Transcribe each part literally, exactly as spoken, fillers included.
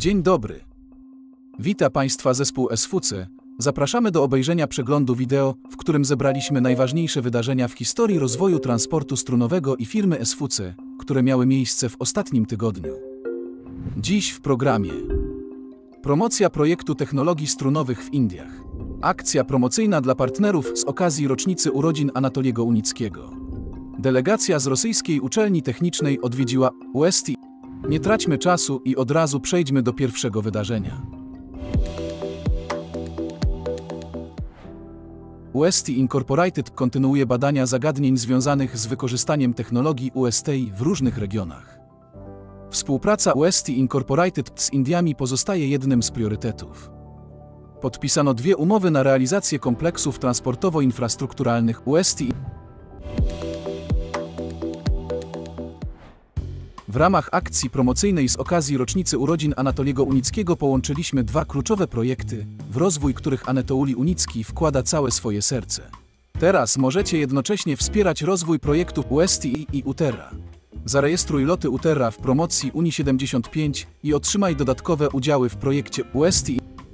Dzień dobry. Wita Państwa zespół S W C. Zapraszamy do obejrzenia przeglądu wideo, w którym zebraliśmy najważniejsze wydarzenia w historii rozwoju transportu strunowego i firmy S W C, które miały miejsce w ostatnim tygodniu. Dziś w programie: promocja projektu technologii strunowych w Indiach. Akcja promocyjna dla partnerów z okazji rocznicy urodzin Anatoliego Unickiego. Delegacja z rosyjskiej uczelni technicznej odwiedziła U S T. Nie traćmy czasu i od razu przejdźmy do pierwszego wydarzenia. U S T Incorporated kontynuuje badania zagadnień związanych z wykorzystaniem technologii U S T w różnych regionach. Współpraca U S T Incorporated z Indiami pozostaje jednym z priorytetów. Podpisano dwie umowy na realizację kompleksów transportowo-infrastrukturalnych U S T. W ramach akcji promocyjnej z okazji rocznicy urodzin Anatoliego Unickiego połączyliśmy dwa kluczowe projekty, w rozwój których Anatoly Unicki wkłada całe swoje serce. Teraz możecie jednocześnie wspierać rozwój projektów U S T i Uterra. Zarejestruj loty Uterra w promocji Uni siedemdziesiąt pięć i otrzymaj dodatkowe udziały w projekcie U S T.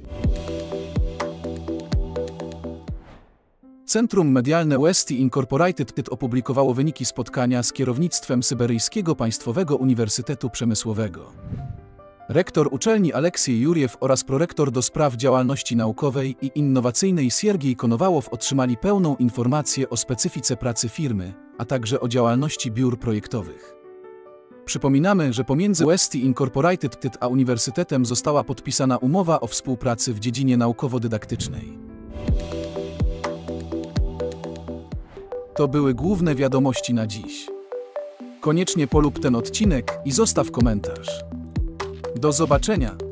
Centrum Medialne U S T Incorporated opublikowało wyniki spotkania z kierownictwem Syberyjskiego Państwowego Uniwersytetu Przemysłowego. Rektor uczelni Aleksiej Juriew oraz prorektor do spraw działalności naukowej i innowacyjnej Siergiej Konowałow otrzymali pełną informację o specyfice pracy firmy, a także o działalności biur projektowych. Przypominamy, że pomiędzy U S T Incorporated a Uniwersytetem została podpisana umowa o współpracy w dziedzinie naukowo-dydaktycznej. To były główne wiadomości na dziś. Koniecznie polub ten odcinek i zostaw komentarz. Do zobaczenia!